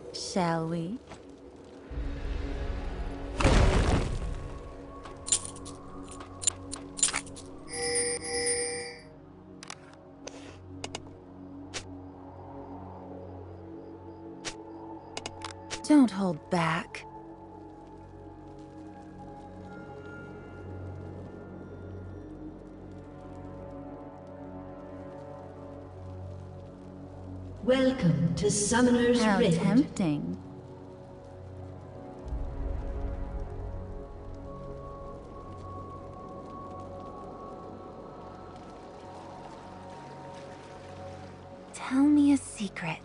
Shall we? Don't hold back. Welcome to Summoner's How Rift. tempting. Tell me a secret.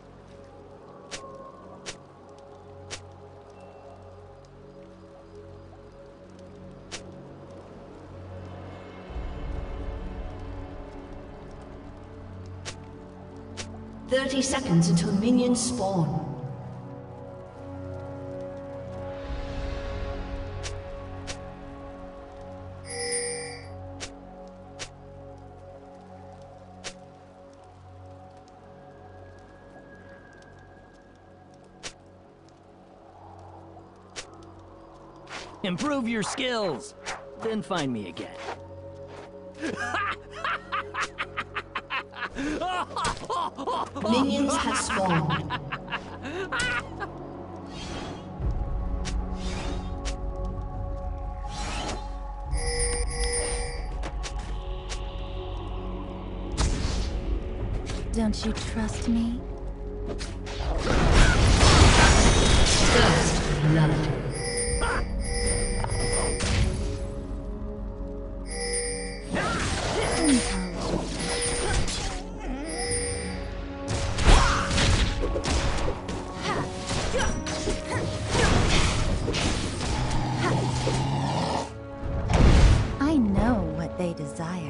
"30 seconds until minions spawn. Improve your skills, then find me again. Minions have spawned. Don't you trust me? First blood. I know what they desire.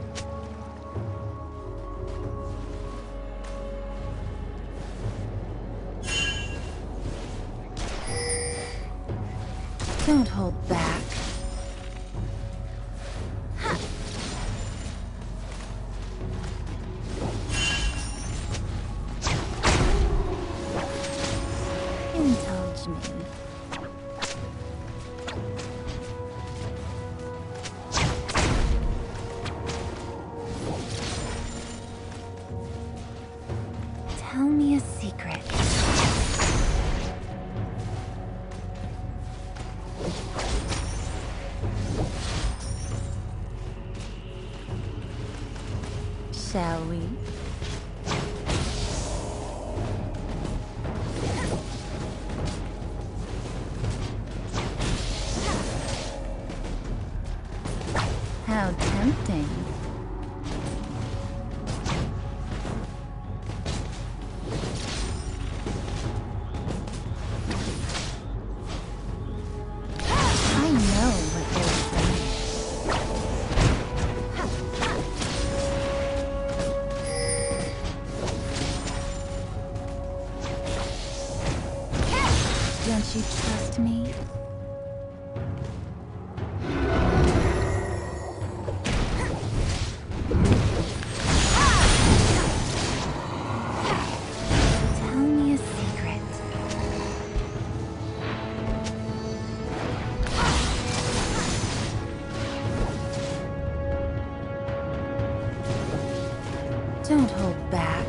Don't hold back. Indulge me. Tell me a secret. Shall we? How tempting. I know what they're saying. Don't you trust me? Tell me a secret. Don't hold back.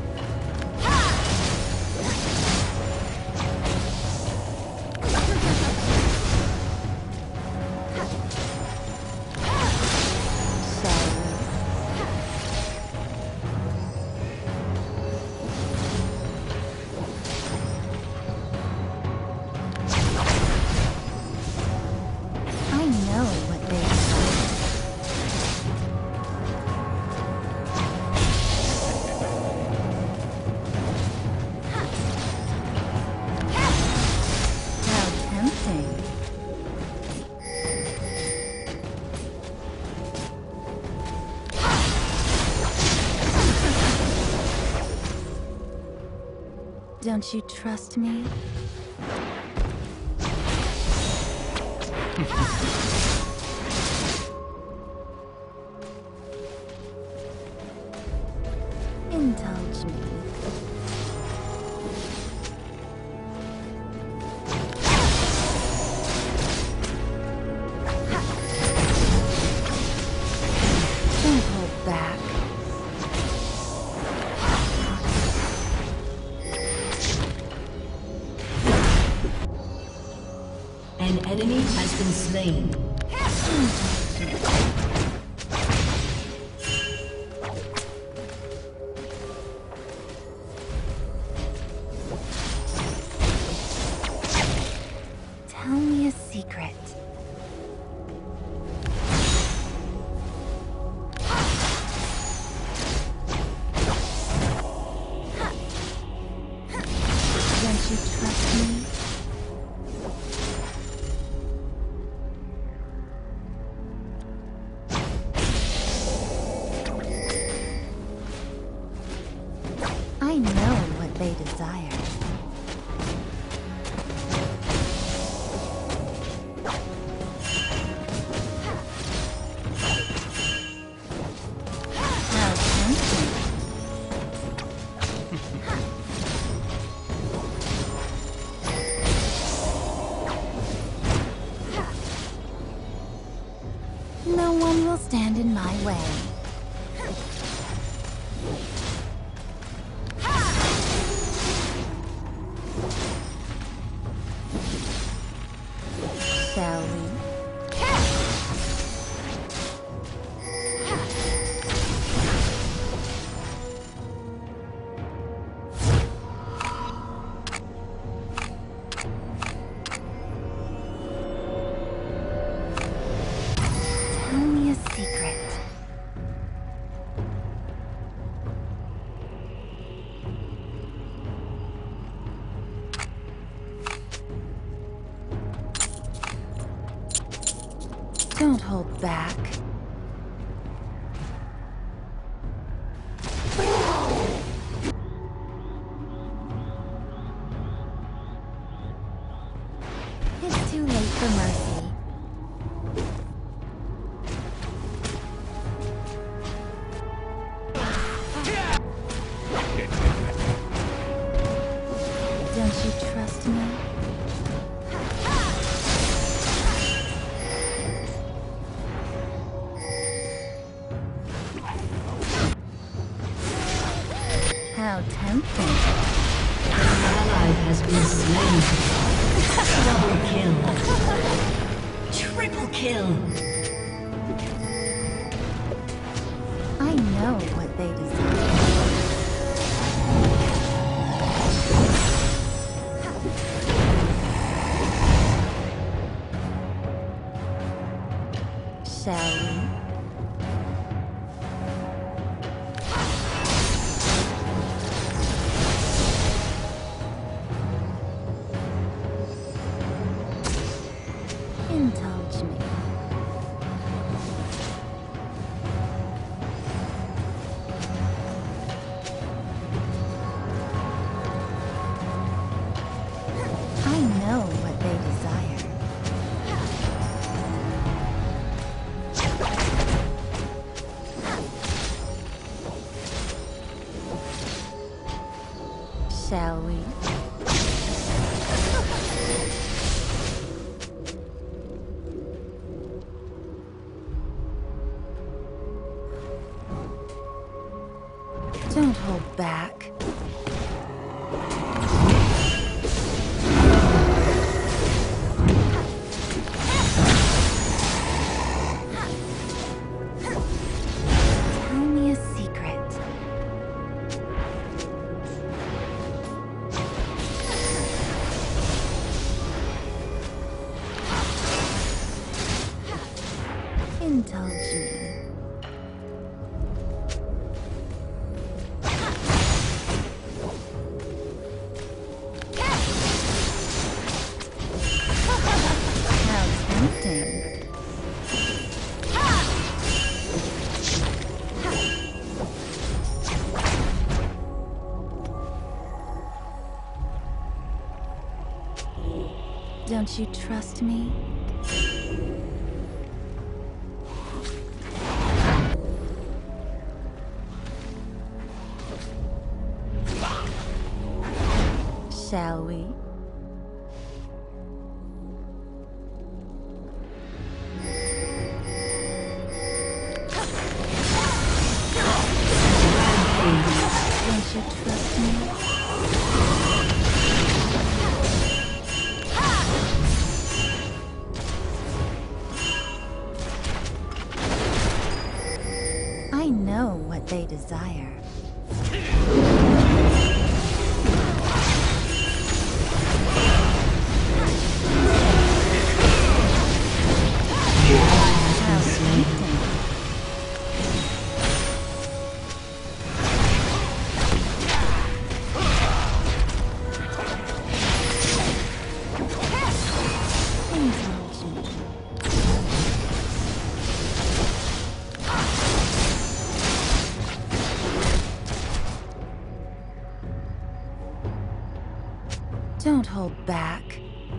I know what they How tempting. Don't you trust me? Indulge me. An enemy has been slain. Tell me a secret. Don't you trust me? I know what they desire. How tempting. No one will stand in my way. Shall we? Tell me a secret. Don't hold back. It's too late for mercy. Don't you trust me? How tempting. An ally has been slain. Double kill. Triple kill. I know what they desire. Shall we? Indulge me. I know what they desire. Shall we? Don't hold back. Tell me a secret. Indulge me. How tempting. Don't you trust me? Shall we? Don't you trust me? desire. How tempting. Don't hold back.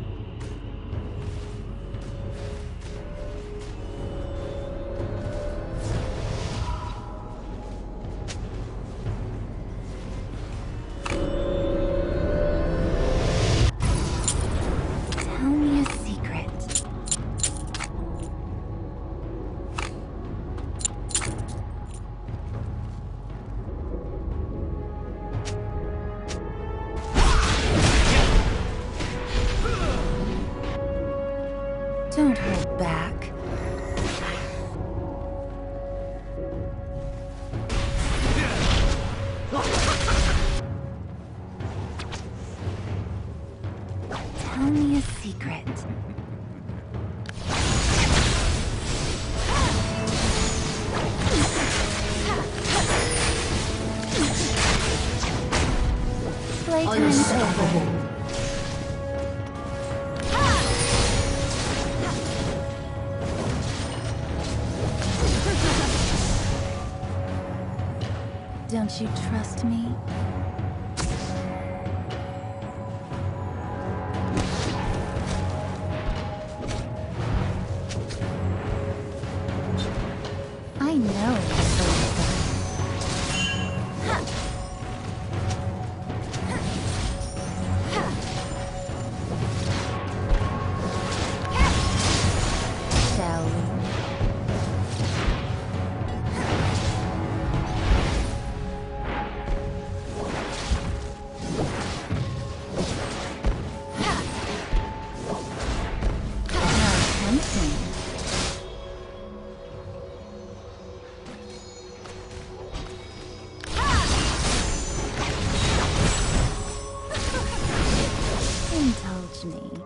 Tell me a secret. Don't hold back. Tell me a secret. Playtime is over. Don't you trust me? I know what those are. Shall we? How tempting. Indulge me.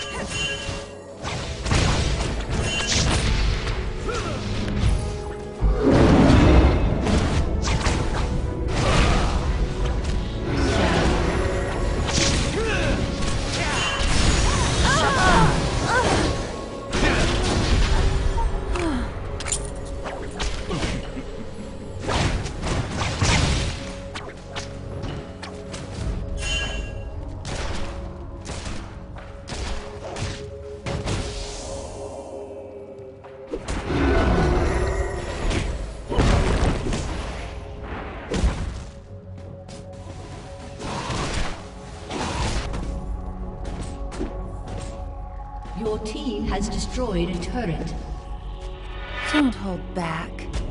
Your team has destroyed a turret. Don't hold back.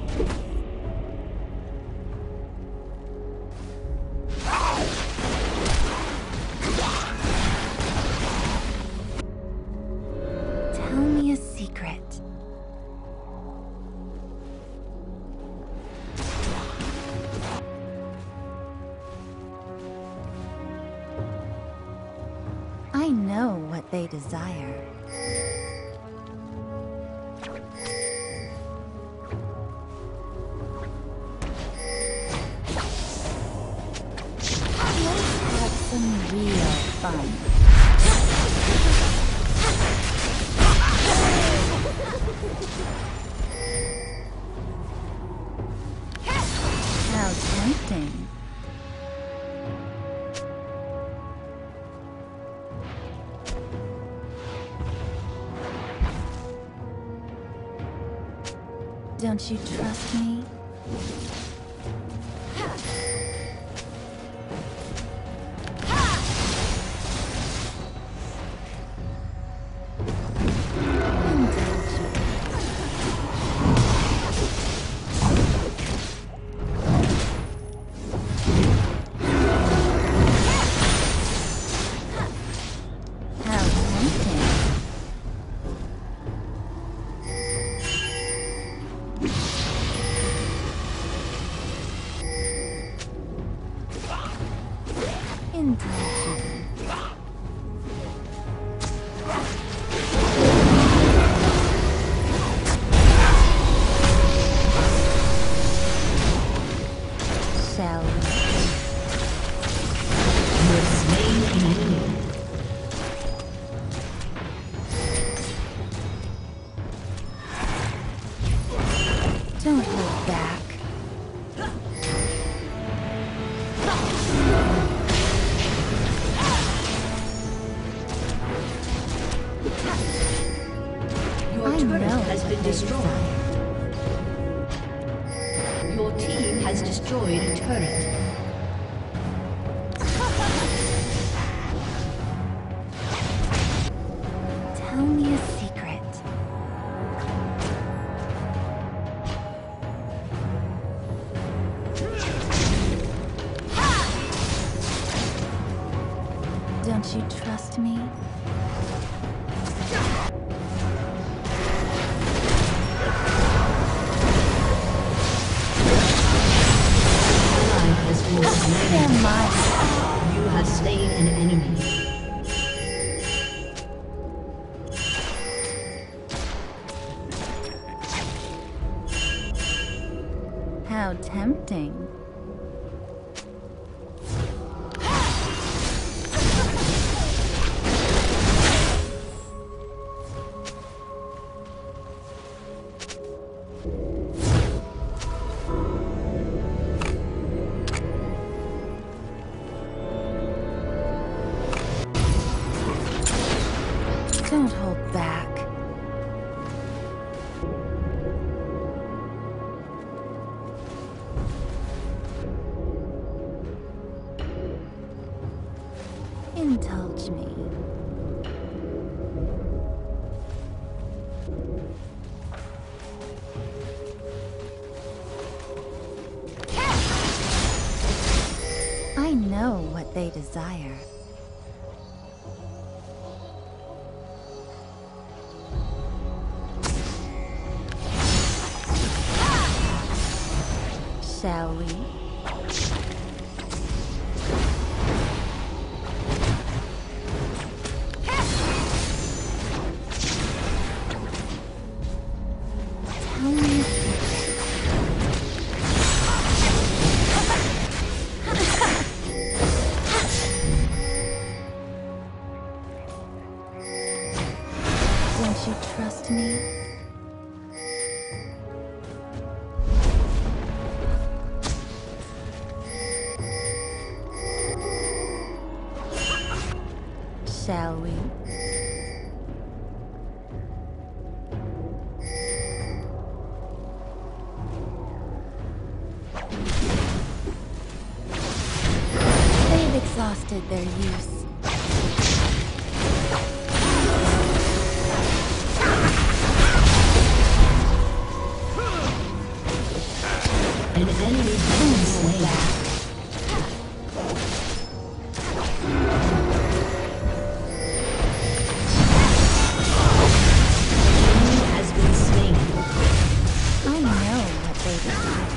Tell me a secret. I know what they desire. Let's have some real fun. How tempting. Don't you trust me? turret know has been destroyed. Your team has destroyed a turret. Tell me a secret. Don't you trust me? They're mine. You have slain an enemy. How tempting. Don't hold back. Indulge me. I know what they desire. Shall we? Tell me. Don't you trust me? Shall we? They've exhausted their use. An enemy has been slain. I know what they desire.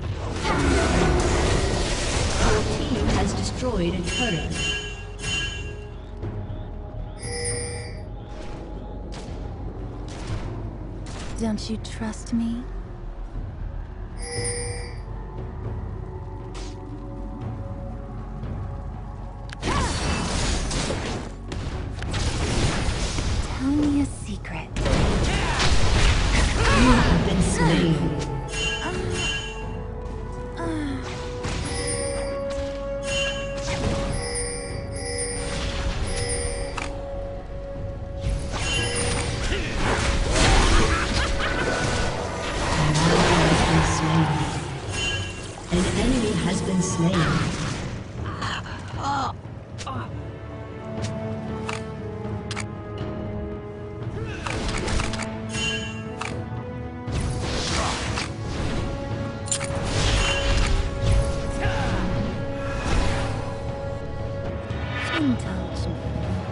Your team has destroyed a turret. Don't you trust me? Tell me a secret. You have been slain. An enemy has been slain. Indulge me.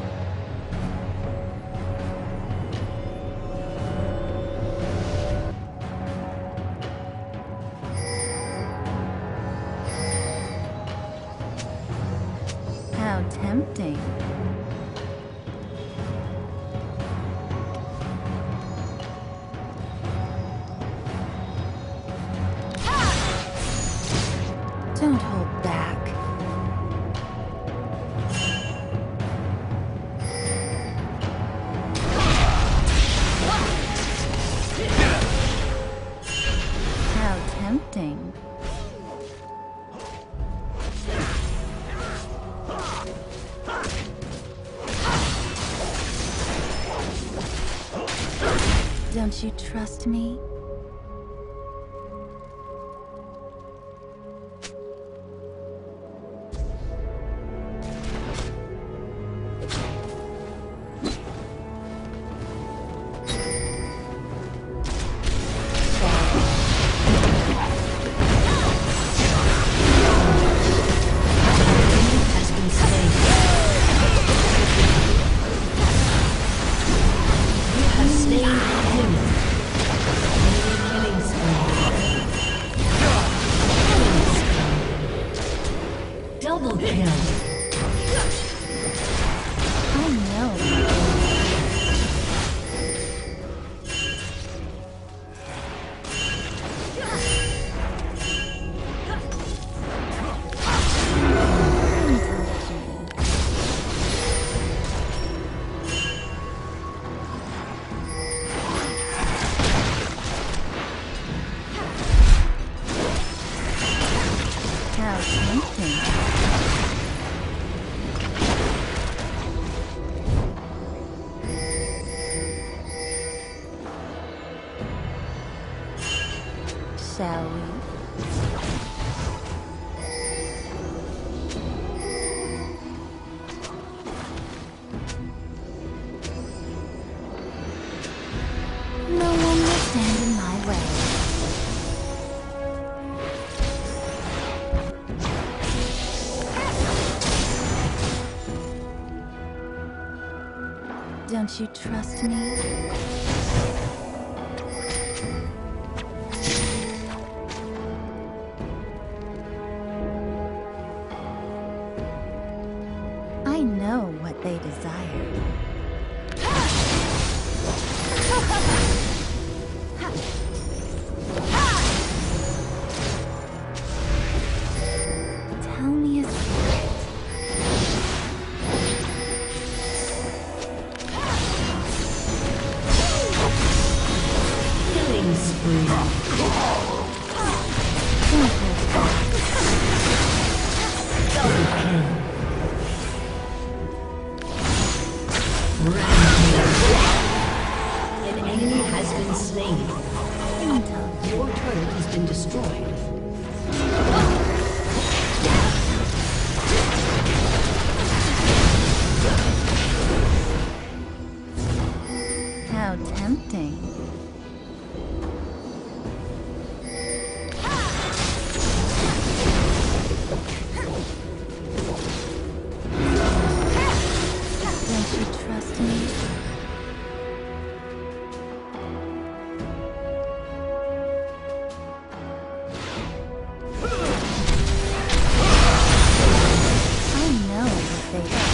How tempting. Don't hold back. How tempting. Don't you trust me? Double kill. I know. How tempting. Shall we? No one will stand in my way. Don't you trust me? I know what they desire. Tell me a secret. Killing spree. Don't hold back. Double kill. Rampage. An enemy has been slain. Your turret has been destroyed. How tempting. Don't you trust me? I know what they are.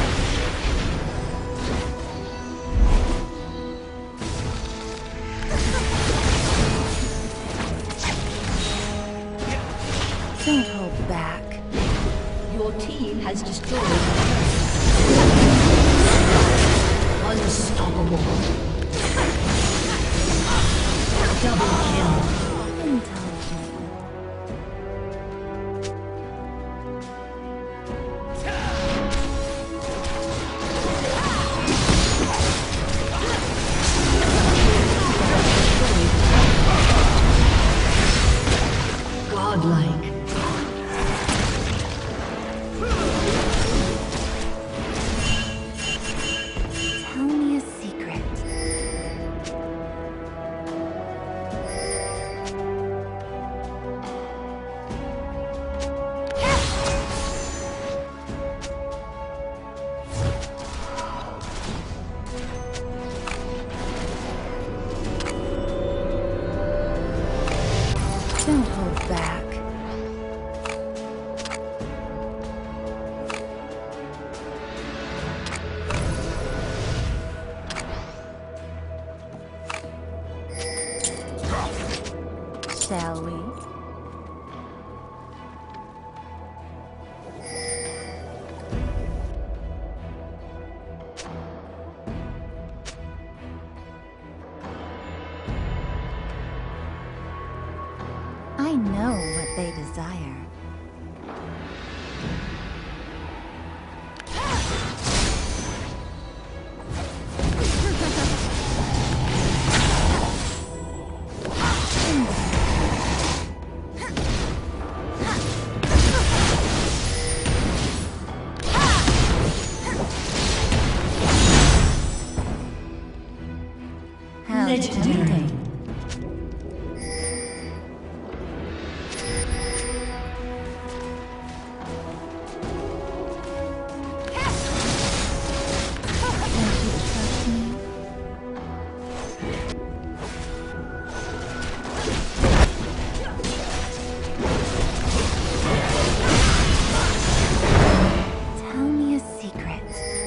Don't hold back. Your team has destroyed the turret. Unstoppable. Double kill. Intelligent. Godlike. Tell me a secret. Don't hold back. Shall we? I know what they desire. Legendary. Tell me a secret.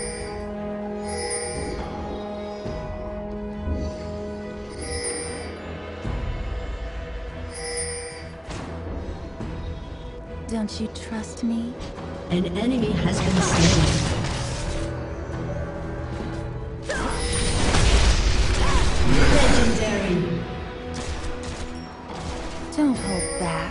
Don't you trust me? An enemy has been slain. Legendary. Don't hold back.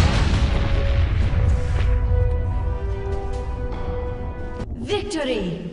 Victory!